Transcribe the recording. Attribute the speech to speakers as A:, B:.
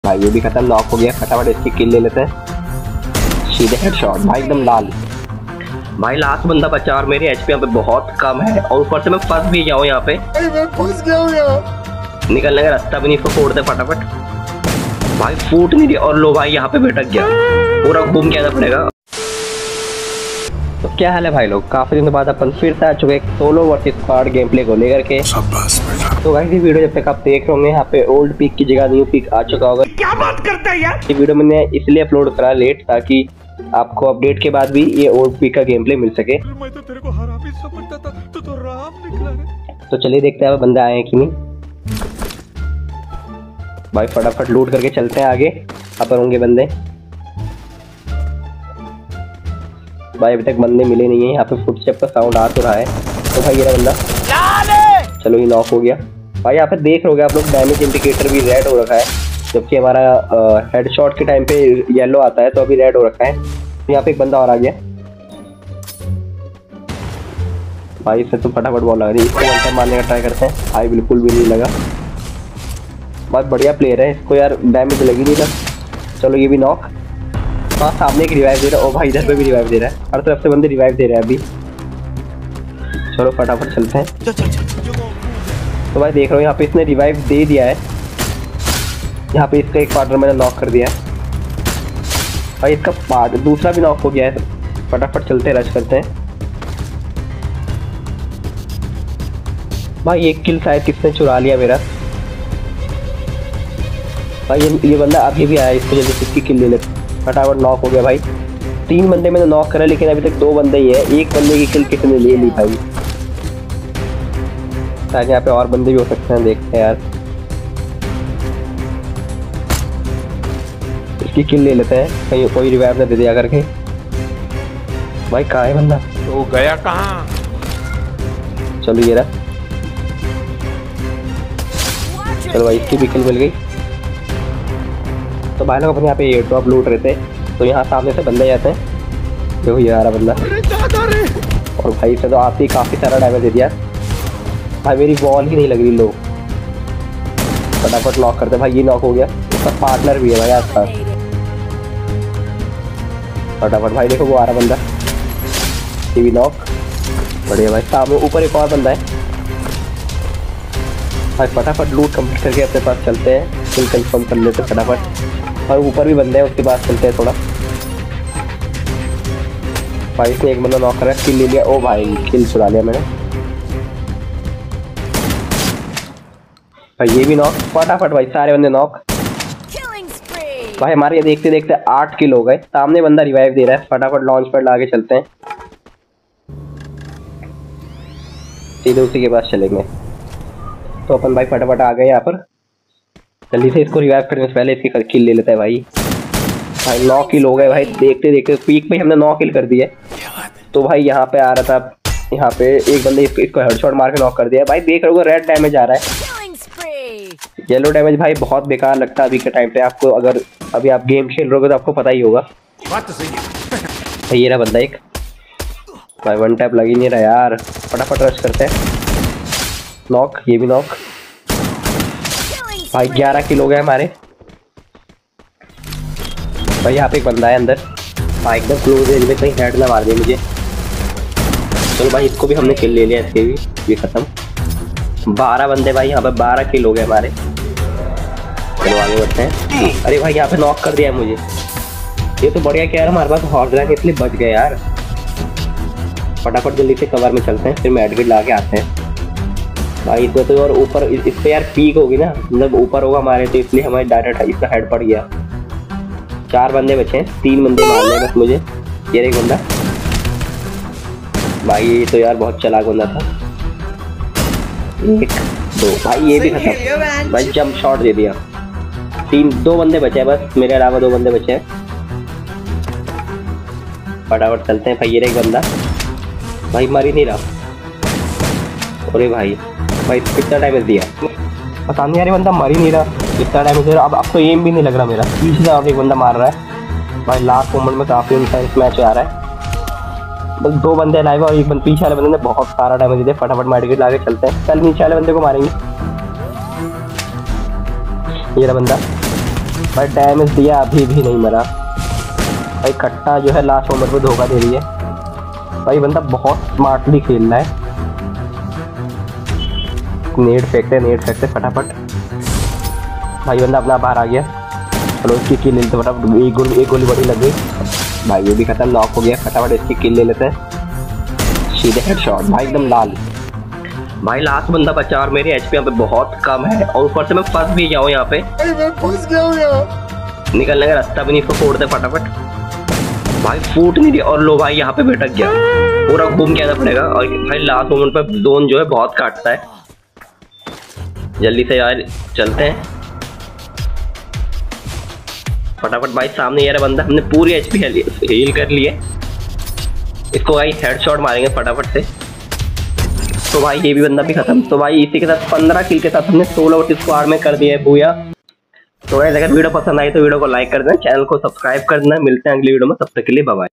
A: भाई ये भी खत्म, नॉक हो गया। फटाफट इसकी किल ले लेते हैं, सीधे हेडशॉट भाई एकदम लाल। भाई लास्ट बंदा बचा और मेरी एचपी यहाँ पे बहुत कम है और ऊपर से मैं फंस भी जाऊँ यहाँ पे,
B: मैं फंस गया हूँ यहाँ।
A: निकलने का रास्ता भी नहीं, इसको फोड़ते फटाफट। भाई फूट नहीं रही और लो भाई यहाँ पे भटक गया, पूरा घूम के आना पड़ेगा। तो क्या हाल है भाई लोग, काफी दिनों बाद अपन फिर से आ चुके हैं solo versus squad game play को लेकर के। तो गाइस ये वीडियो जब तक आप देख रहे होंगे यहाँ पे ओल्ड पिक की जगह न्यू पिक आ चुका होगा। क्या बात करता है यार। ये वीडियो मैंने इसलिए अपलोड करा लेट ताकि आपको अपडेट के बाद भी ये ओल्ड पिक का गेम प्ले मिल सके।
B: मैं तो तेरे को हरामी समझता था, तो राम निकला रे।
A: तो चलिए देखते हैं बंदे आए हैं कि नहीं। भाई फटाफट लूट करके चलते हैं आगे, अपन होंगे बंदे। भाई अभी तक बंदे मिले नहीं है, यहाँ पे फुटस्टेप का साउंड आ तो रहा है। तो भाई ये रहा बंदा, चलो ये नॉक हो गया। भाई यहाँ पे देख रहे हो आप लोग डैमेज इंडिकेटर भी रेड हो रखा है, जबकि हमारा हेडशॉट के टाइम पे येलो आता है, तो अभी रेड हो रखा है। तो यहाँ पे एक बंदा और आ गया। भाई इससे तो फटाफट बॉल लग रही है, इसको वन टाइम मारने का ट्राई करते हैं। भाई बिल्कुल भी नहीं लगा। बहुत बढ़िया प्लेयर है, इसको यार डैमेज लगी नहीं था। चलो ये भी नॉक। हाँ सामने एक रिवाइव दे रहा है। ओ भाई इधर पे भी रिवाइव दे रहा है, हर तरफ से बंदे रिवाइव दे रहे हैं अभी। चलो फटाफट चलते हैं। तो भाई देख रहा हूँ यहाँ पे इसने रिवाइव दे दिया है, यहाँ पे इसका एक पार्टनर मैंने नॉक कर दिया है। भाई इसका पार्ट दूसरा भी नॉक हो गया है। फटाफट चलते हैं, रश करते हैं। भाई एक किल शायद किसने चुरा लिया मेरा। भाई ये बंदा अभी भी आया, इसको जल्दी से इसकी किल ले लेते। फटाफट नॉक हो गया भाई। 3 बंदे मैंने नॉक करा, लेकिन अभी तक 2 बंदे ही है। एक बंदे की किल किसने ले ली भाई। शायद यहाँ पे और बंदे भी हो सकते हैं, देखते हैं यार। इसकी किल ले लेते हैं, कहीं कोई रिवाइव ना दे दिया करके। भाई कहाँ है बंदा,
B: तो गया कहाँ।
A: चलो ये रहा। चलो भाई इसकी भी किल मिल गई। तो भाई लोग अपने यहाँ पे एयर ड्रॉप लूट रहे थे, तो यहाँ सामने से बंदे जाते हैं। देखो ये आ रहा बंदा, और भाई से तो आते ही काफी सारा डैमेज दे दिया। भाई मेरी बॉल ही नहीं लग रही लो। फटाफट नॉक करते। भाई ये नॉक हो गया, उसका पार्टनर भी है भाई आसपास। फटाफट भाई देखो वो आ रहा बंदा, ये भी नॉक। बढ़िया भाई, सामने ऊपर एक और बंदा है। भाई फटाफट लूट कंप्लीट करके अपने पास चलते हैं, किल कंफर्म कर लेते फटाफट। और ऊपर भी बंदे हैं, उसके पास चलते हैं थोड़ा। भाई इसने एक बंदा नॉक करा, किल ले लिया। ओ भाई किल चुरा लिया मैंने। भाई ये भी नॉक। फटाफट भाई सारे बंदे नॉक। भाई हमारे ये देखते देखते 8 किल हो गए। सामने बंदा रिवाइव दे रहा है, फटाफट लॉन्च पैड लाके चलते हैं, सीधे उसी के पास चलेंगे। तो अपन भाई फटाफट आ गए यहाँ पर। जल्दी से इसको रिवाइव करने से पहले इसकी किल ले लेता है भाई। भाई 9 किल हो गए भाई, देखते देखते पीक पे हमने 9 किल कर दिए। तो भाई यहाँ पे आ रहा था, यहाँ पे एक बंदे इसको हेडशॉट मार के नॉक कर दिया। भाई देख रहे हो रेड डैमेज आ रहा है, येलो डैमेज भाई बहुत बेकार लगता है अभी के टाइम पे। आपको अगर अभी आप गेम खेल रहे हो तो आपको पता ही होगा।
B: बात तो सही है।
A: भाई ये रहा बंदा एक। भाई वन टैप लग ही नहीं रहा यार, फटाफट रश करते हैं। नॉक, ये भी नॉक। भाई 11 किल हो गए हमारे। भाई यहाँ पे एक बंदा है अंदर, भाई एकदम क्लोज रेंज में, कहीं हेड ना मार दे मुझे। चलो भाई इसको भी हमने किल ले लिया, इसके भी ये खत्म। 12 बंदे भाई, यहाँ पे 12 किल हो गए हमारे। चलो आगे बढ़ते हैं। अरे भाई यहाँ पे नॉक कर दिया है मुझे। ये तो बढ़िया क्या यार, हमारे पास हॉट गन इसलिए बच गए यार। फटाफट जल्दी से कवर में चलते हैं, फिर मेडकिट ला के आते हैं। भाई इसमें तो और ऊपर इस पे यार पीक होगी ना, मतलब ऊपर होगा हमारे, तो इसलिए हमारे डायरेक्ट इसका हेड पड़ गया। 4 बंदे बचे हैं, 3 बंदे मारने हैं बस मुझे। ये एक बंदा। भाई ये तो यार बहुत चालाक बंदा था। 1 2 भाई ये भी खत्म। भाई जंप शॉट दे दिया। 2 बंदे बचे हैं बस, मेरे अलावा 2 बंदे बचे हैं। फटाफट चलते हैं। भाई ये एक बंदा, भाई मर ही नहीं रहा। अरे भाई कितना डैमेज दिया पता नहीं यार, ये बंदा मर ही नहीं रहा, कितना डैमेज दे रहा। अब तो एम भी नहीं लग रहा मेरा। पीछे से एक बंदा मार रहा है भाई। लास्ट मोमेंट में काफी इंटेंस मैच आ रहा है। बस 2 बंदे लाइव और एक बंदे पीछे वाले बंदे ने बहुत सारा डैमेज दिया। फटाफट मेडिकेट लाके चलते हैं। कल नीचे वाले बंदे को मारेंगे। ये रहा बंदा। भाई डैमेज दिया, अभी भी नहीं मरा भाई। कट्टा जो है लास्ट मोमेंट पे धोखा दे रही है भाई। बंदा बहुत स्मार्टली खेल रहा है। नेट फेंकते फटाफट भाई। बंदा अपना बाहर आ गया। चलो इसकी किल ले लेते फटाफट। एक गोली बड़ी लग गई भाई, ये भी खत्म, नॉक हो गया। फटाफट इसकी किल ले लेते हैं, सीधे हेडशॉट भाई, एकदम लाल भाई। लास्ट बंदा बचा और मेरी एचपी यहाँ पे बहुत कम है और ऊपर से मैं फंस भी गया हूँ यहाँ पे।
B: मैं फंस गया हूँ यहाँ।
A: निकलने का रास्ता भी नहीं, इसको फोड़ते फटाफट भाई। फूट नहीं रही और लो भाई यहाँ पे भटक गया, पूरा घूम के आना पड़ेगा। और भाई लास्ट मोमेंट पे जोन जो है बहुत काटता है। जल्दी से यार चलते हैं फटाफट भाई। सामने ये रहा बंदा, हमने पूरी एचपी हील कर ली है। इसको भाई हेडशॉट मारेंगे फटाफट से। तो भाई ये भी बंदा भी खत्म। तो भाई इसी के साथ 15 किल के साथ हमने 16 स्क्वाड में कर दिया है भूया। तो अगर वीडियो पसंद आई तो वीडियो को लाइक कर देना, चैनल को सब्सक्राइब कर देना। मिलते हैं अगली वीडियो में, तब तक के लिए बाय बाय।